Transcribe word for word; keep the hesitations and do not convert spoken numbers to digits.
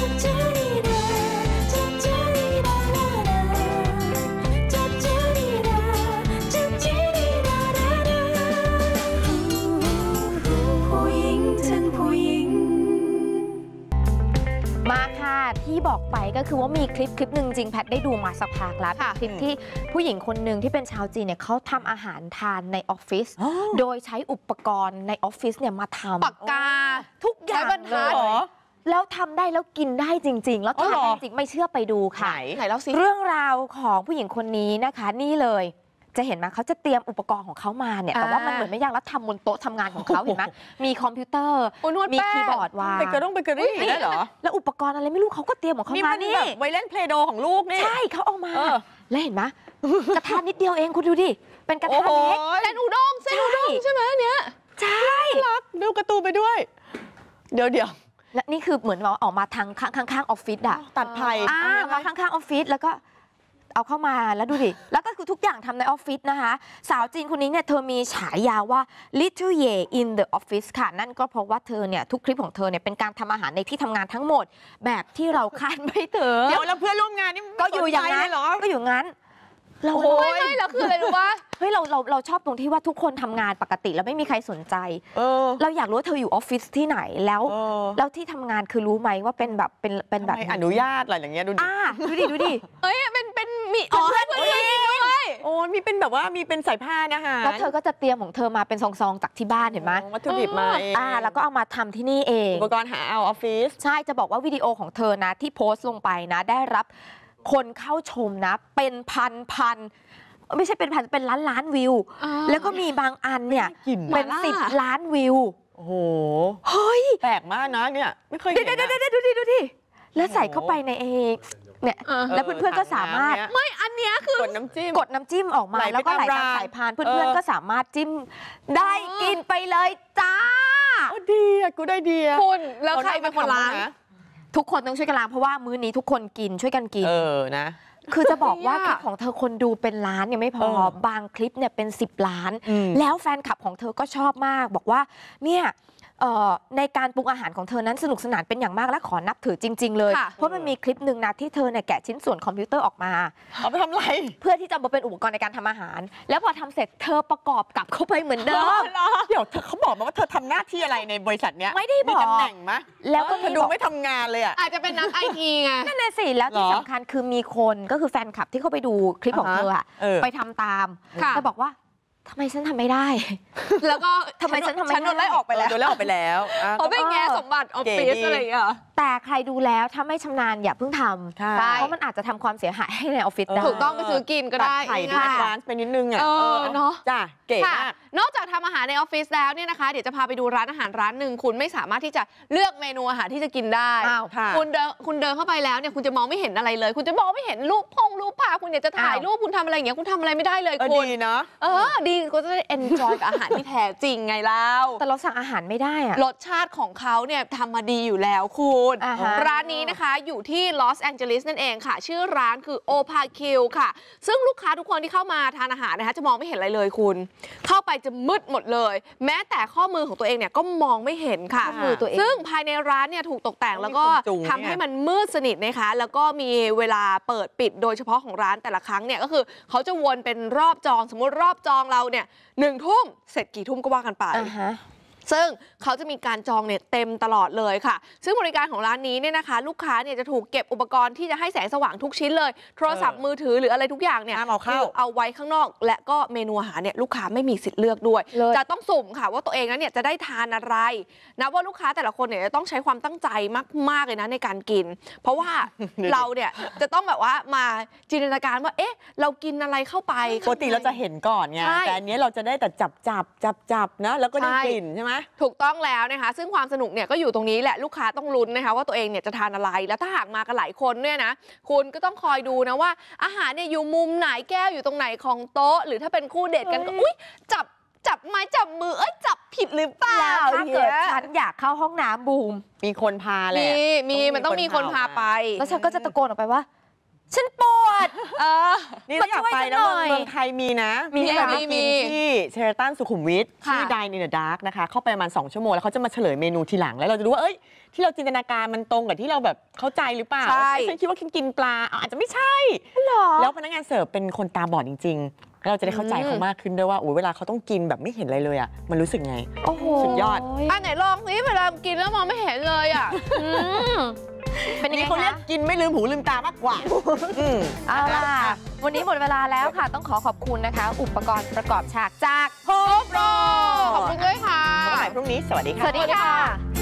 ที่บอกไปก็คือว่ามีคลิปคลิปหนึ่งจริงแพทได้ดูมาสักพักแล้วเป็นคลิปที่ผู้หญิงคนหนึ่งที่เป็นชาวจีนเนี่ยเขาทำอาหารทานในออฟฟิศโดยใช้อุปกรณ์ในออฟฟิศเนี่ยมาทำปากกาทุกอย่างเลยแล้วทำได้แล้วกินได้จริงๆแล้วทำได้จริงไม่เชื่อไปดูค่ะไหนเล่าสิเรื่องราวของผู้หญิงคนนี้นะคะนี่เลยจะเห็นไหมเขาจะเตรียมอุปกรณ์ของเขามาเนี่ยแต่ว่ามันเหมือนไม่ยากแล้วทำบนโต๊ะทำงานของเขาเห็นไหมมีคอมพิวเตอร์มีคีย์บอร์ดวางเบเกอรี่เบเกอรี่ได้เหรอแล้วอุปกรณ์อะไรไม่รู้เขาก็เตรียมของเขามานี่แบบไว้เล่นเพลย์โดของลูกนี่ใช่เขาเอามาแล้วเห็นไหมกระทะนิดเดียวเองคุณดูดิเป็นกระทะเล็กเส้นอุด้งเส้นอุด้งใช่ไหมเนี้ยใช่รักดูการ์ตูนไปด้วยเดี๋ยวเดี๋ยวและนี่คือเหมือนว่าออกมาทางข้างๆออฟฟิศอะตัดไผ่มาข้างๆออฟฟิศแล้วก็เอาเข้ามาแล้วดูดิแล้วก็คือทุกอย่างทำในออฟฟิศนะคะสาวจีนคนนี้เนี่ยเธอมีฉายาว่า Little Ye in the Office ค่ะนั่นก็เพราะว่าเธอเนี่ยทุกคลิปของเธอเนี่ยเป็นการทำอาหารในที่ทำงานทั้งหมดแบบที่เราคาดไม่ถึงเดี๋ยวแล้วเพื่อนร่วมงานนี่ก็อยู่อย่างนั้นก็อยู่งั้นเราไม่ไม่แล้วคืออะไรรู้ป่ะเฮ้ยเราเราเราชอบตรงที่ว่าทุกคนทำงานปกติแล้วไม่มีใครสนใจเราอยากรู้ว่าเธออยู่ออฟฟิศที่ไหนแล้วแล้วที่ทำงานคือรู้ไหมว่าเป็นแบบเป็นเป็นแบบอนุญาตอะไรอย่างเงี้ยดูดิดูดิดูดิเอ้ยเป็นเป็นมีอ๋อให้เพื่อนกินด้วยโอ้มีเป็นแบบว่ามีเป็นสายผ้านะคะแล้วเธอก็จะเตรียมของเธอมาเป็นซองๆจากที่บ้านเห็นไหมวัตถุดิบมาเองอ่าแล้วก็เอามาทำที่นี่เองอุปกรณ์หาเอาออฟฟิศใช่จะบอกว่าวิดีโอของเธอนะที่โพสต์ลงไปนะได้รับคนเข้าชมนะเป็นพันพันไม่ใช่เป็นพันเป็นล้านล้านวิวแล้วก็มีบางอันเนี่ยเป็นสิบล้านวิวโอ้โหเฮ้ยแปลกมากนะเนี่ยไม่เคยเห็นนะดูดิดูดิแล้วใส่เข้าไปในเองเนี่ยแล้วเพื่อนๆก็สามารถไม่อันเนี้ยคือกดน้ำจิ้มกดน้ำจิ้มออกมาแล้วก็ไหลตามสายพานเพื่อนๆก็สามารถจิ้มได้กินไปเลยจ้าดีอ่ะกูได้ดีคุณแล้วใครเป็นคนล้างทุกคนต้องช่วยกันล้างเพราะว่ามื้อนี้ทุกคนกินช่วยกันกินเออนะคือจะบอกว่าคลิปของเธอคนดูเป็นล้านยังไม่พอบางคลิปเนี่ยเป็นสิบล้านแล้วแฟนคลับของเธอก็ชอบมากบอกว่าเนี่ยในการปรุงอาหารของเธอนั้นสนุกสนานเป็นอย่างมากและขอนับถือจริงๆเลยเพราะมันมีคลิปหนึ่งนะที่เธอเนี่ยแกะชิ้นส่วนคอมพิวเตอร์ออกมาเอาไปทำอะไรเพื่อที่จะมาเป็นอุปกรณ์ในการทำอาหารแล้วพอทำเสร็จเธอประกอบกลับเข้าไปเหมือนเดิมเดี๋ยวเธอเขาบอกมาว่าเธอทำหน้าที่อะไรในบริษัทเนี้ยไม่ได้บอกมีตำแหน่งมะแล้วก็ดูไม่ทำงานเลยอ่ะอาจจะเป็นนักไอทีไงนั่นแหละสิแล้วที่สำคัญคือมีคนก็คือแฟนคลับที่เข้าไปดูคลิปของเธอไปทำตามแต่บอกว่าทำไมฉันทำไม่ได้แล้วก็ทำไมฉันทำไม่ได้ฉันโดนไล่ออกไปแล้วโดนไล่ออกไปแล้วเขาเป็นแง่สมบัติออฟฟิศอะไรอย่างเงี้ยแต่ใครดูแล้วถ้าไม่ชำนาญอย่าเพิ่งทำเพราะมันอาจจะทำความเสียหายให้ในออฟฟิศได้ถูกต้องไปซื้อกินก็ได้ไข่ด้วยร้านเป็นนิดนึงอ่ะเนาะจ้าเก๋มากนอกจากทำอาหารในออฟฟิศแล้วเนี่ยนะคะเดี๋ยวจะพาไปดูร้านอาหารร้านหนึ่งคุณไม่สามารถที่จะเลือกเมนูอาหารที่จะกินได้คุณเดินคุณเดินเข้าไปแล้วเนี่ยคุณจะมองไม่เห็นอะไรเลยคุณจะมองไม่เห็นรูปพงรูปภาพคุณอยากจะถ่ายรูปคุณทำอะไรอย่างเงี้ยคุณทำอะไรไม่ได้เลยคุณดีเนาะเออดีก็จะได้ enjoy กับอาหารที่แท้จริงไงเล่าแต่เราสั่งอาหารไม่ได้อะรสชาติของเขาเนี่ยทำมาดีอยู่แล้วคุณร้านนี้นะคะอยู่ที่ลอสแองเจลิสนั่นเองค่ะชื่อร้านคือโอพาคิวค่ะซึ่งลูกค้าทุกคนที่เข้ามาทานอาหารนะคะจะมองไม่เห็นอะไรเลยคุณเข้าไปจะมืดหมดเลยแม้แต่ข้อมือของตัวเองเนี่ยก็มองไม่เห็นค่ะซึ่งภายในร้านเนี่ยถูกตกแต่งแล้วก็ทำให้มันมืดสนิทนะคะแล้วก็มีเวลาเปิดปิดโดยเฉพาะของร้านแต่ละครั้งเนี่ยก็คือเขาจะวนเป็นรอบจองสมมติรอบจองเราเนี่ยหนึ่งทุ่มเสร็จกี่ทุ่มก็ว่ากันไปซึ่งเขาจะมีการจองเนี่ยเต็มตลอดเลยค่ะซึ่งบริการของร้านนี้เนี่ยนะคะลูกค้าเนี่ยจะถูกเก็บอุปกรณ์ที่จะให้แสงสว่างทุกชิ้นเลยโทรศัพท์มือถือหรืออะไรทุกอย่างเนี่ยเอาเข้าเอาไว้ข้างนอกและก็เมนูอาหารเนี่ยลูกค้าไม่มีสิทธิ์เลือกด้วยจะต้องสุ่มค่ะว่าตัวเองนั้นเนี่ยจะได้ทานอะไรนะว่าลูกค้าแต่ละคนเนี่ยจะต้องใช้ความตั้งใจมากๆเลยนะในการกินเพราะว่าเราเนี่ยจะต้องแบบว่ามาจินตนาการว่าเอ๊ะเรากินอะไรเข้าไปปกติเราจะเห็นก่อนไงแต่อันนี้เราจะได้แต่จับจับจับจับนะแล้วก็ได้กลิ่นใช่ไหมถูกต้องแล้วนะคะซึ่งความสนุกเนี่ยก็อยู่ตรงนี้แหละลูกค้าต้องลุ้นนะคะว่าตัวเองเนี่ยจะทานอะไรแล้วถ้าหากมากันหลายคนเนี่ยนะคุณก็ต้องคอยดูนะว่าอาหารเนี่ยอยู่มุมไหนแก้วอยู่ตรงไหนของโต๊ะหรือถ้าเป็นคู่เดทกันก็อุ๊ยจับจับไม้จับมือเอ้ยจับผิดหรือเปล่าถ้าเกิดฉันอยากเข้าห้องน้ำบูมมีคนพาแหละมีมีมันต้องมีคนพาไปแล้วฉันก็จะตะโกนออกไปว่าฉันปวดเออนี่ถ้าอยากไปนะมาช่วยฉันหน่อยเมืองไทยมีนะมีที่เหรอเราไปกินที่เชอร์ตันสุขุมวิทค่ะชื่อ Dine in the Dark นะคะเข้าไปประมาณสองชั่วโมงแล้วเขาจะมาเฉลยเมนูทีหลังแล้วเราจะรู้ว่าเอ้ยที่เราจินตนาการมันตรงกับที่เราแบบเข้าใจหรือเปล่าใช่ฉันคิดว่ากินปลาเอาอาจจะไม่ใช่หรอแล้วพนักงานเสิร์ฟเป็นคนตาบอดจริงๆแล้วเราจะได้เข้าใจเขามากขึ้นด้วยว่าโอ้ยเวลาเขาต้องกินแบบไม่เห็นอะไรเลยอ่ะมันรู้สึกไงโอ้โหสุดยอดอ่ะไหนลองสิเวลากินแล้วมองไม่เห็นเลยอ่ะอืมเป็นยังไงนี่เขาเรียกคะกินไม่ลืมหูลืมตามากกว่าอืมเอาล่ะ วันนี้หมดเวลาแล้วค่ะ ต้องขอขอบคุณนะคะ อุปกรณ์ประกอบฉากจากโฮโปรขอบคุณด้วยค่ะพบกันใหม่พรุ่งนี้สวัสดีค่ะสวัสดีค่ะ